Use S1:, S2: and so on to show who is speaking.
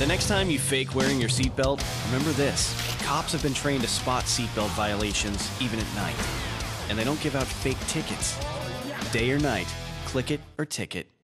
S1: The next time you fake wearing your seatbelt, remember this. Cops have been trained to spot seatbelt violations even at night. And they don't give out fake tickets. Day or night, click it or ticket.